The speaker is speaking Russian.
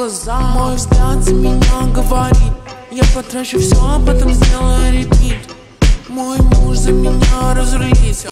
глаза. Мой взгляд за меня говорит: я потрачу все, а потом сделаю репит. Мой муж за меня разрулится.